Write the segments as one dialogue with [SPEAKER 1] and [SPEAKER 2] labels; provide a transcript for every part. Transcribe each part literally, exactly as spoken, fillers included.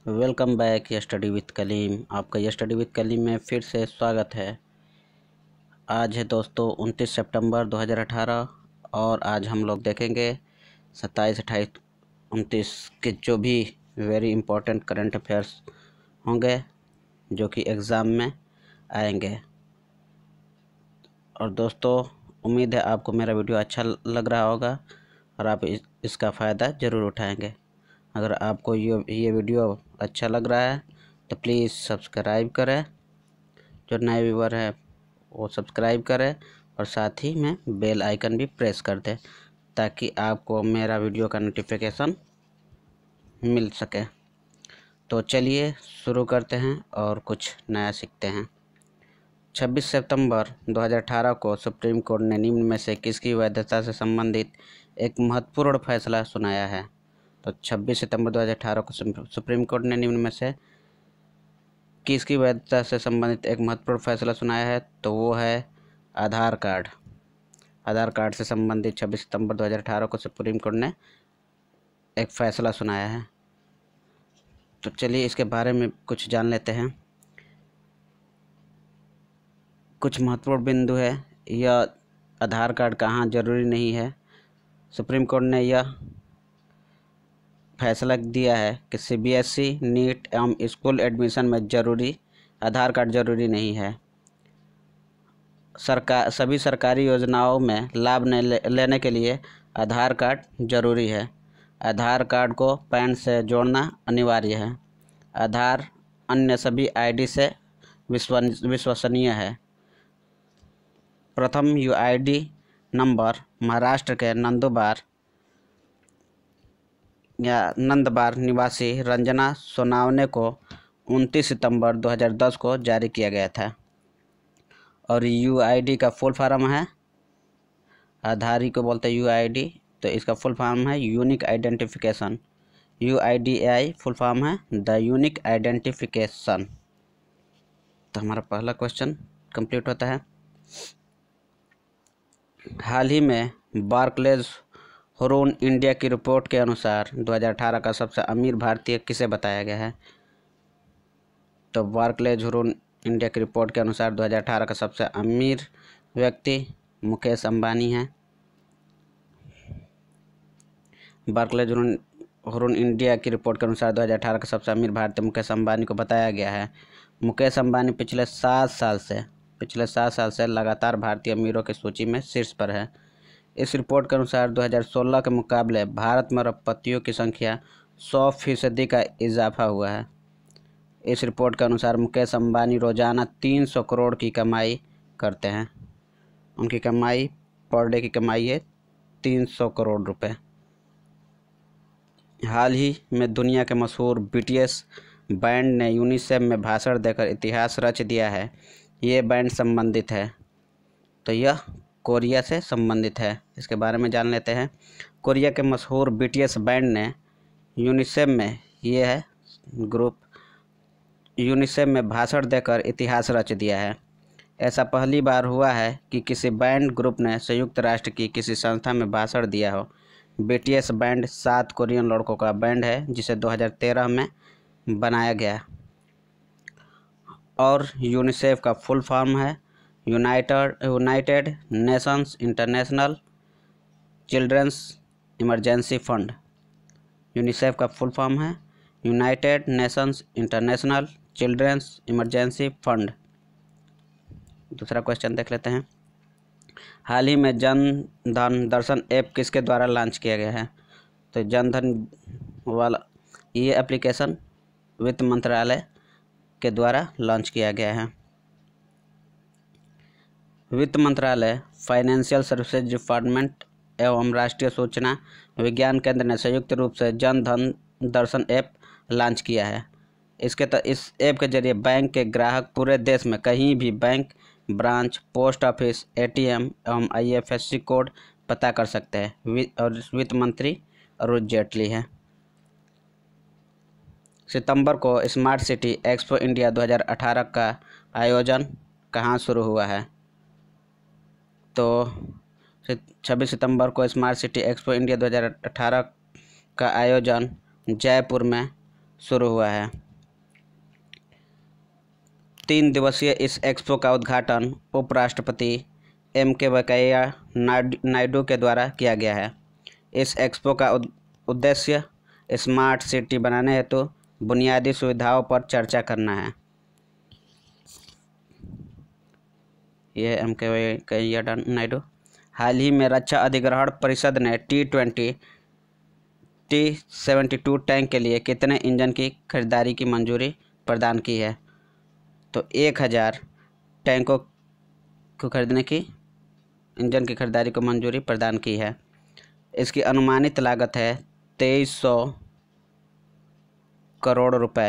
[SPEAKER 1] Welcome back ये study with Kaleem. आपका ये स्टडी विद कलीम में फिर से स्वागत है। आज है दोस्तों उनतीस सितंबर दो हज़ार अठारह और आज हम लोग देखेंगे सत्ताईस अट्ठाईस उनतीस के जो भी वेरी इंपॉर्टेंट करंट अफेयर्स होंगे जो कि एग्ज़ाम में आएंगे। और दोस्तों उम्मीद है आपको मेरा वीडियो अच्छा लग रहा होगा और आप इस, इसका फ़ायदा ज़रूर उठाएंगे। अगर आपको ये ये वीडियो अच्छा लग रहा है तो प्लीज़ सब्सक्राइब करें, जो नए व्यूवर है वो सब्सक्राइब करें और साथ ही में बेल आइकन भी प्रेस कर दें ताकि आपको मेरा वीडियो का नोटिफिकेशन मिल सके। तो चलिए शुरू करते हैं और कुछ नया सीखते हैं। छब्बीस सितंबर दो हज़ार अठारह को सुप्रीम कोर्ट ने निम्न में से किसकी वैधता से संबंधित एक महत्वपूर्ण फैसला सुनाया है। तो छब्बीस सितंबर दो हज़ार अठारह को सुप्रीम कोर्ट ने निम्न में से किसकी वैधता से संबंधित एक महत्वपूर्ण फैसला सुनाया है, तो वो है आधार कार्ड। आधार कार्ड से संबंधित छब्बीस सितंबर दो हज़ार अठारह को सुप्रीम कोर्ट ने एक फ़ैसला सुनाया है। तो चलिए इसके बारे में कुछ जान लेते हैं। कुछ महत्वपूर्ण बिंदु है। यह आधार कार्ड कहाँ जरूरी नहीं है। सुप्रीम कोर्ट ने यह फैसला दिया है कि सीबीएसई, नीट एवं स्कूल एडमिशन में जरूरी आधार कार्ड जरूरी नहीं है। सरकार सभी सरकारी योजनाओं में लाभ ले, लेने के लिए आधार कार्ड जरूरी है। आधार कार्ड को पैन से जोड़ना अनिवार्य है। आधार अन्य सभी आईडी से विश्वसनीय है। प्रथम यूआईडी नंबर महाराष्ट्र के नंदुरबार या नंदबार निवासी रंजना सोनावने को उनतीस सितंबर दो हज़ार दस को जारी किया गया था और यूआईडी का फुल फॉर्म है, आधार ही को बोलते हैं यूआईडी, तो इसका फुल फॉर्म है unique identification. UIDAI full form है द यूनिक आइडेंटिफिकेशन। तो हमारा पहला क्वेश्चन कंप्लीट होता है। हाल ही में बार्कलेज हुरून इंडिया की रिपोर्ट के अनुसार दो हज़ार अठारह का सबसे अमीर भारतीय किसे बताया गया है। तो बार्कलेज हुरून इंडिया की रिपोर्ट के अनुसार दो हज़ार अठारह का सबसे अमीर व्यक्ति मुकेश अंबानी है। बार्कलेज हुरून इंडिया की रिपोर्ट के अनुसार दो हज़ार अठारह का सबसे अमीर भारतीय मुकेश अंबानी को बताया गया है। मुकेश अंबानी पिछले सात साल से पिछले सात साल से लगातार भारतीय अमीरों की सूची में शीर्ष पर है। इस रिपोर्ट के अनुसार दो हज़ार सोलह के मुकाबले भारत में अरबपतियों की संख्या सौ फीसदी का इजाफा हुआ है। इस रिपोर्ट के अनुसार मुकेश अंबानी रोजाना तीन सौ करोड़ की कमाई करते हैं। उनकी कमाई पर डे की कमाई है तीन सौ करोड़ रुपए। हाल ही में दुनिया के मशहूर बीटीएस बैंड ने यूनिसेफ में भाषण देकर इतिहास रच दिया है। ये बैंड संबंधित है, तो यह कोरिया से संबंधित है। इसके बारे में जान लेते हैं। कोरिया के मशहूर बीटीएस बैंड ने यूनिसेफ में ये है ग्रुप यूनिसेफ में भाषण देकर इतिहास रच दिया है। ऐसा पहली बार हुआ है कि किसी बैंड ग्रुप ने संयुक्त राष्ट्र की किसी संस्था में भाषण दिया हो। बीटीएस बैंड सात कोरियन लड़कों का बैंड है जिसे दो हज़ार तेरह में बनाया गया और यूनिसेफ का फुल फॉर्म है United United Nations International children's emergency fund. UNICEF का फुल फॉर्म है United Nations International children's emergency fund. दूसरा क्वेश्चन देख लेते हैं। हाल ही में जन धन दर्शन ऐप किसके द्वारा लॉन्च किया गया है। तो जन धन वाला ये एप्लीकेशन वित्त मंत्रालय के द्वारा लॉन्च किया गया है। वित्त मंत्रालय, फाइनेंशियल सर्विसेज डिपार्टमेंट एवं राष्ट्रीय सूचना विज्ञान केंद्र ने संयुक्त रूप से जन धन दर्शन ऐप लॉन्च किया है। इसके त इस ऐप के जरिए बैंक के ग्राहक पूरे देश में कहीं भी bank branch, post office, ATM एवं आईएफएससी कोड पता कर सकते हैं। और वित्त मंत्री अरुण जेटली हैं। सितंबर को स्मार्ट सिटी एक्सपो इंडिया दो हज़ार अठारह का आयोजन कहाँ शुरू हुआ है। तो छब्बीस सितंबर को स्मार्ट सिटी एक्सपो इंडिया दो हज़ार अठारह का आयोजन जयपुर में शुरू हुआ है। तीन दिवसीय इस एक्सपो का उद्घाटन उपराष्ट्रपति एम के वेंकैया नायडू के द्वारा किया गया है। इस एक्सपो का उद्देश्य स्मार्ट सिटी बनाने हेतु बुनियादी सुविधाओं पर चर्चा करना है। यह एम के वेंकैया नायडू। हाल ही में रक्षा अधिग्रहण परिषद ने T twenty T seventy two tank के लिए कितने इंजन की खरीदारी की मंजूरी प्रदान की है? तो एक हज़ार टैंकों को खरीदने की इंजन की खरीदारी को मंजूरी प्रदान की है। इसकी अनुमानित लागत है तेईस सौ करोड़ रुपए।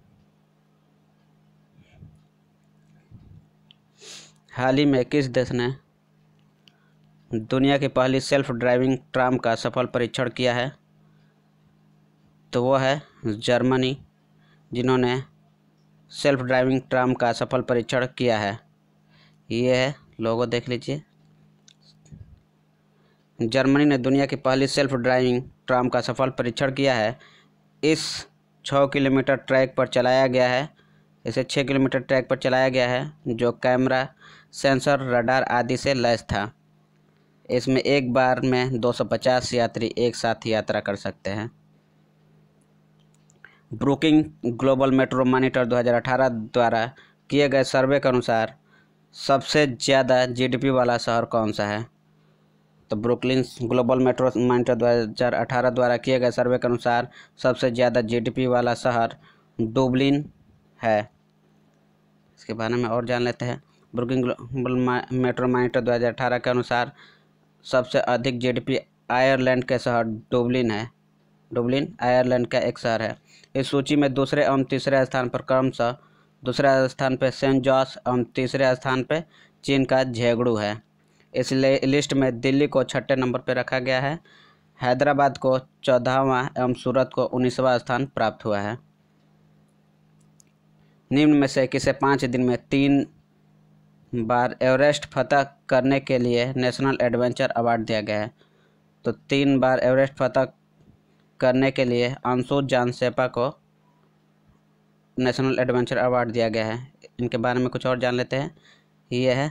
[SPEAKER 1] हाल ही में किस देश ने दुनिया की पहली सेल्फ ड्राइविंग ट्राम का सफल परीक्षण किया है? तो वो है जर्मनी, जिन्होंने सेल्फ ड्राइविंग ट्राम का सफल परीक्षण किया है। ये है लोगो, देख लीजिए। जर्मनी ने दुनिया की पहली सेल्फ ड्राइविंग ट्राम का सफल परीक्षण किया है। इस छः किलोमीटर ट्रैक पर चलाया गया है इसे छः किलोमीटर ट्रैक पर चलाया गया है जो कैमरा, सेंसर, रडार आदि से लैस था। इसमें एक बार में दो सौ पचास यात्री एक साथ यात्रा कर सकते हैं। ब्रुकिंग ग्लोबल मेट्रो मॉनिटर दो हज़ार अठारह द्वारा किए गए सर्वे के अनुसार सबसे ज़्यादा जीडीपी वाला शहर कौन सा है? तो ब्रुकलिन ग्लोबल मेट्रो मॉनिटर दो हज़ार अठारह द्वारा किए गए सर्वे के अनुसार सबसे ज़्यादा जीडीपी वाला शहर डुबलिन है। इसके बारे में और जान लेते हैं। ब्रुकिंग ग्लोबल मेट्रो मॉनिटर दो हज़ार अठारह के अनुसार सबसे अधिक जीडीपी आयरलैंड के शहर डुबलिन है। डुबलिन आयरलैंड का एक शहर है। इस सूची में दूसरे एवं तीसरे स्थान पर क्रमशः दूसरे स्थान पर सेंट जॉर्ज एवं तीसरे स्थान पर चीन का झेगड़ू है। इस लिस्ट में दिल्ली को छठे नंबर पर रखा गया है, हैदराबाद को चौदहवां एवं सूरत को उन्नीसवां स्थान प्राप्त हुआ है। निम्न में से किसे पाँच दिन में तीन बार एवरेस्ट फतह करने के लिए नेशनल एडवेंचर अवार्ड दिया गया है? तो तीन बार एवरेस्ट फतह करने के लिए अंशु जानसेपा को नेशनल एडवेंचर अवार्ड दिया गया है। इनके बारे में कुछ और जान लेते हैं। ये है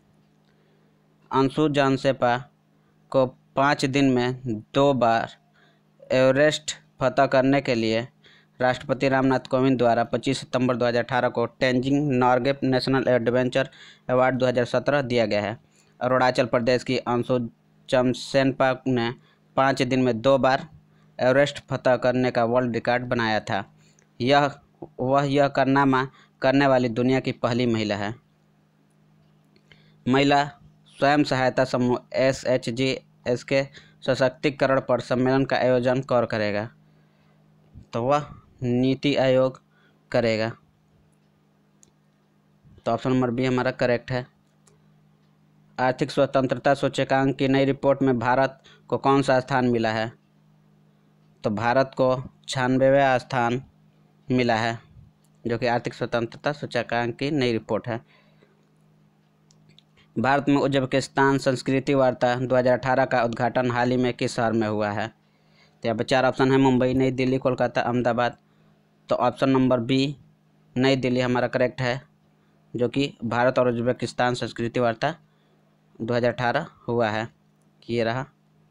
[SPEAKER 1] अंशु जानसेपा को पाँच दिन में दो बार एवरेस्ट फतह करने के लिए राष्ट्रपति रामनाथ कोविंद द्वारा पच्चीस सितंबर दो हज़ार अठारह को Tenzing Norgay national adventure award दो हज़ार सत्रह दिया गया है। अरुणाचल प्रदेश की अंशु जमसेनपा ने पाँच दिन में दो बार एवरेस्ट फतह करने का वर्ल्ड रिकॉर्ड बनाया था। यह वह यह कारनामा करने वाली दुनिया की पहली महिला है। महिला स्वयं सहायता समूह एस एच जी एस के सशक्तिकरण पर सम्मेलन का आयोजन कौन करेगा? तो वह नीति आयोग करेगा। तो ऑप्शन नंबर बी हमारा करेक्ट है। आर्थिक स्वतंत्रता सूचकांक की नई रिपोर्ट में भारत को कौन सा स्थान मिला है? तो भारत को छियानवेवां स्थान मिला है, जो कि आर्थिक स्वतंत्रता सूचकांक की नई रिपोर्ट है। भारत में उज्बेकिस्तान संस्कृति वार्ता दो हज़ार अठारह का उद्घाटन हाल ही में किस शहर में हुआ है? तो यहाँ पर चार ऑप्शन है, मुंबई, नई दिल्ली, कोलकाता, अहमदाबाद। तो ऑप्शन नंबर बी नई दिल्ली हमारा करेक्ट है, जो कि भारत और उज्बेकिस्तान संस्कृति वार्ता दो हज़ार अठारह हुआ है। ये रहा।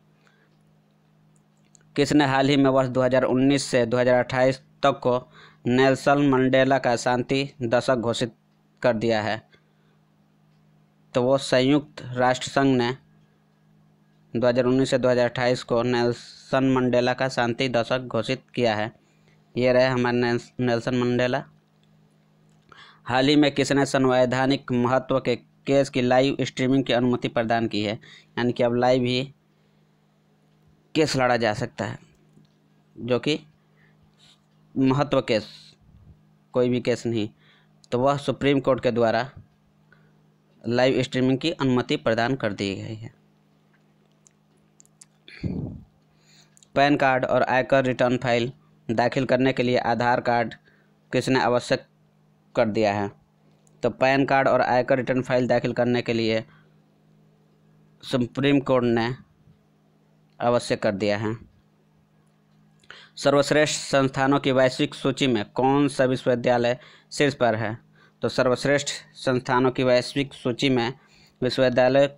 [SPEAKER 1] किसने हाल ही में वर्ष दो हज़ार उन्नीस से दो हज़ार अट्ठाईस तक को नेल्सन मंडेला का शांति दशक घोषित कर दिया है? तो वो संयुक्त राष्ट्र संघ ने दो हज़ार उन्नीस से दो हज़ार अट्ठाईस को नेल्सन मंडेला का शांति दशक घोषित किया है। ये रहे हमारे नेल्सन मंडेला। हाल ही में किसने संवैधानिक महत्व के केस की लाइव स्ट्रीमिंग की अनुमति प्रदान की है? यानी कि अब लाइव ही केस लड़ा जा सकता है, जो कि महत्व केस, कोई भी केस नहीं। तो वह सुप्रीम कोर्ट के द्वारा लाइव स्ट्रीमिंग की अनुमति प्रदान कर दी गई है। पैन कार्ड और आयकर रिटर्न फाइल दाखिल करने के लिए आधार कार्ड किसने आवश्यक कर दिया है? तो पैन कार्ड और आयकर रिटर्न फाइल दाखिल करने के लिए सुप्रीम कोर्ट ने आवश्यक कर दिया है। सर्वश्रेष्ठ संस्थानों की वैश्विक सूची में कौन सा विश्वविद्यालय शीर्ष पर है? तो सर्वश्रेष्ठ संस्थानों की वैश्विक सूची में विश्वविद्यालय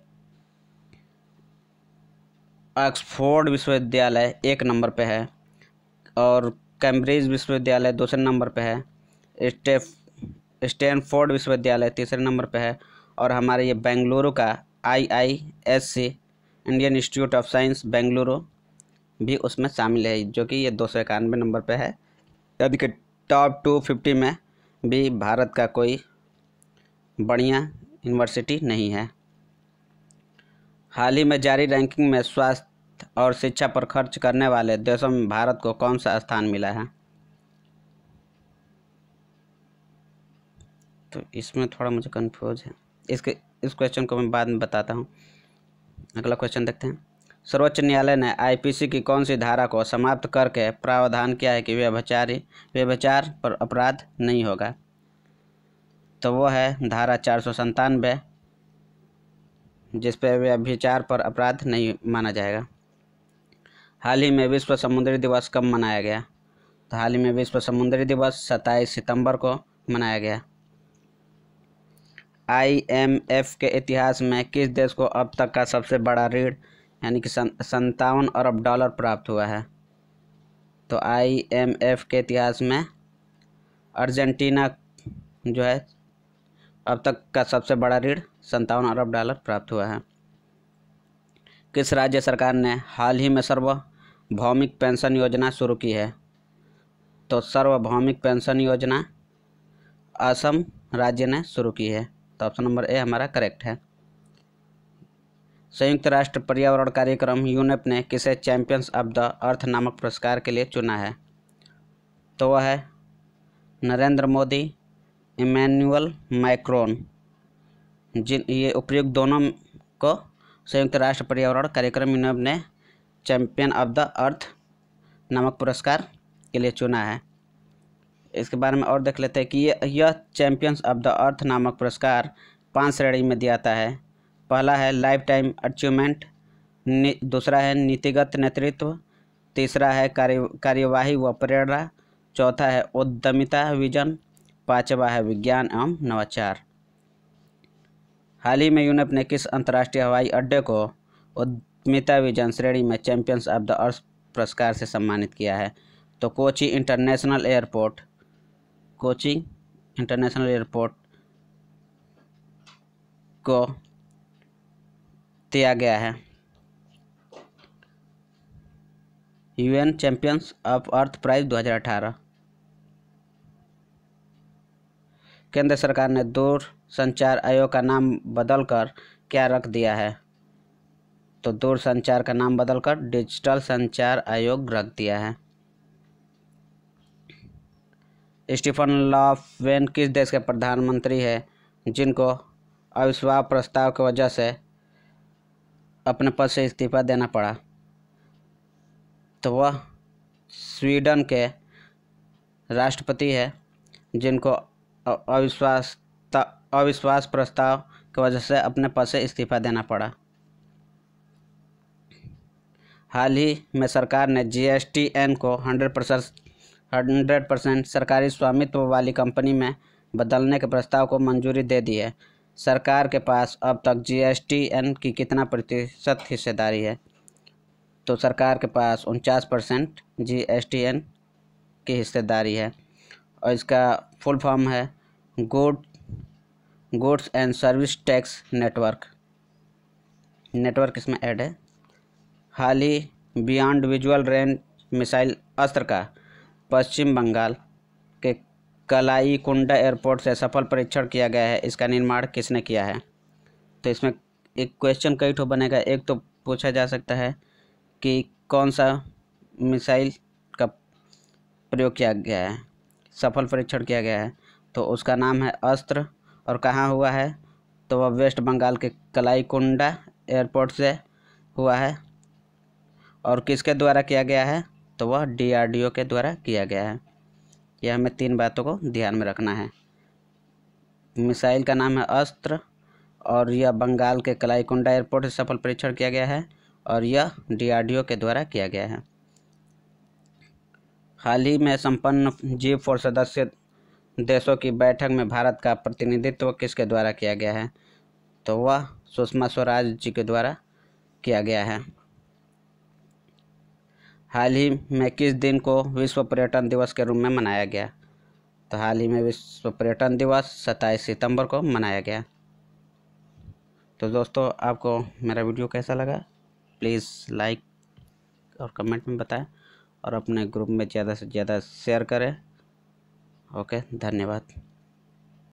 [SPEAKER 1] ऑक्सफोर्ड विश्वविद्यालय एक नंबर पे है और कैम्ब्रिज विश्वविद्यालय दूसरे नंबर पे है। स्टेफ स्टैनफोर्ड विश्वविद्यालय तीसरे नंबर पे है और हमारे ये बेंगलुरु का I I S C Indian Institute of Science Bengaluru भी उसमें शामिल है, जो कि ये दो सौ इक्यानवे नंबर पे है। यदि कि टॉप टू फिफ्टी में भी भारत का कोई बढ़िया यूनिवर्सिटी नहीं है। हाल ही में जारी रैंकिंग में स्वास्थ्य और शिक्षा पर खर्च करने वाले देशों में भारत को कौन सा स्थान मिला है? तो इसमें थोड़ा मुझे कंफ्यूज है, इसके इस क्वेश्चन को मैं बाद में बताता हूँ। अगला क्वेश्चन देखते हैं। सर्वोच्च न्यायालय ने आई पी सी की कौन सी धारा को समाप्त करके प्रावधान किया है कि व्यभिचारी व्यभिचार पर अपराध नहीं होगा? तो वो है धारा चार सौ संतानवे, जिस पे व्यभिचार पर अपराध नहीं माना जाएगा। हाल ही में विश्व समुद्री दिवस कब मनाया गया? तो हाल ही में विश्व समुद्री दिवस सत्ताईस सितंबर को मनाया गया। आई एम एफ के इतिहास में किस देश को अब तक का सबसे बड़ा ऋण यानी कि संतावन अरब डॉलर प्राप्त हुआ है? तो आई एम एफ के इतिहास में अर्जेंटीना जो है अब तक का सबसे बड़ा ऋण संतावन अरब डॉलर प्राप्त हुआ है। किस राज्य सरकार ने हाल ही में सार्वभौमिक पेंशन योजना शुरू की है? तो सार्वभौमिक पेंशन योजना असम राज्य ने शुरू की है। तो ऑप्शन नंबर ए हमारा करेक्ट है। संयुक्त राष्ट्र पर्यावरण कार्यक्रम यूनेप ने किसे चैंपियंस ऑफ द अर्थ नामक पुरस्कार के लिए चुना है? तो वह है नरेंद्र मोदी, इमैनुअल मैक्रोन। जिन ये उपयुक्त दोनों को संयुक्त राष्ट्र पर्यावरण कार्यक्रम यूनेप ने चैंपियन ऑफ द अर्थ नामक पुरस्कार के लिए चुना है। इसके बारे में और देख लेते हैं कि ये यह चैंपियंस ऑफ द अर्थ नामक पुरस्कार पांच श्रेणी में दिया जाता है। पहला है लाइफ टाइम अचीवमेंट, दूसरा है नीतिगत नेतृत्व, तीसरा है कार्य कार्यवाही व प्रेरणा, चौथा है उद्यमिता विजन, पांचवा है विज्ञान एवं नवाचार। हाल ही में यूनेप ने किस अंतर्राष्ट्रीय हवाई अड्डे को उद्यमिता विजन श्रेणी में चैंपियंस ऑफ द अर्थ पुरस्कार से सम्मानित किया है? तो Kochi international airport Kochi international airport को दिया गया है UN champions of earth prize दो हज़ार अठारह। केंद्र सरकार ने दूरसंचार आयोग का नाम बदलकर क्या रख दिया है? तो दूरसंचार का नाम बदलकर डिजिटल संचार आयोग रख दिया है। स्टीफन लॉफवेन किस देश के प्रधानमंत्री हैं जिनको अविश्वास प्रस्ताव की वजह से अपने पद से इस्तीफा देना पड़ा? तो वह स्वीडन के राष्ट्रपति है जिनको अविश्वास अविश्वास प्रस्ताव की वजह से अपने पद से इस्तीफा देना पड़ा। हाल ही में सरकार ने जी एस टी एन को हंड्रेड परसेंट हंड्रेड परसेंट सरकारी स्वामित्व वाली कंपनी में बदलने के प्रस्ताव को मंजूरी दे दी है। सरकार के पास अब तक जी एस टी एन की कितना प्रतिशत हिस्सेदारी है? तो सरकार के पास उनचास परसेंट जी एस टी एन की हिस्सेदारी है और इसका फुल फॉर्म है good goods and service tax network network इसमें ऐड है। हाल ही beyond visual range missile Astra का पश्चिम बंगाल के कलाईकुंडा एयरपोर्ट से सफल परीक्षण किया गया है। इसका निर्माण किसने किया है? तो इसमें एक क्वेश्चन कई ठो बनेगा। एक तो पूछा जा सकता है कि कौन सा मिसाइल का प्रयोग किया गया है, सफल परीक्षण किया गया है? तो उसका नाम है अस्त्र और कहाँ हुआ है? तो वह वेस्ट बंगाल के कलाईकुंडा एयरपोर्ट से हुआ है। और किसके द्वारा किया गया है? तो वह डी आर डी ओ के द्वारा किया गया है। यह हमें तीन बातों को ध्यान में रखना है। मिसाइल का नाम है अस्त्र और यह बंगाल के कलाईकुंडा एयरपोर्ट से सफल परीक्षण किया गया है और यह डी आर डी ओ के द्वारा किया गया है। हाल ही में संपन्न जी फोर सदस्य देशों की बैठक में भारत का प्रतिनिधित्व किसके द्वारा किया गया है? तो वह सुषमा स्वराज जी के द्वारा किया गया है। हाल ही में किस दिन को विश्व पर्यटन दिवस के रूप में मनाया गया? तो हाल ही में विश्व पर्यटन दिवस सत्ताईस सितंबर को मनाया गया। तो दोस्तों, आपको मेरा वीडियो कैसा लगा प्लीज़ लाइक और कमेंट में बताएं और अपने ग्रुप में ज़्यादा से ज़्यादा शेयर करें। ओके, धन्यवाद।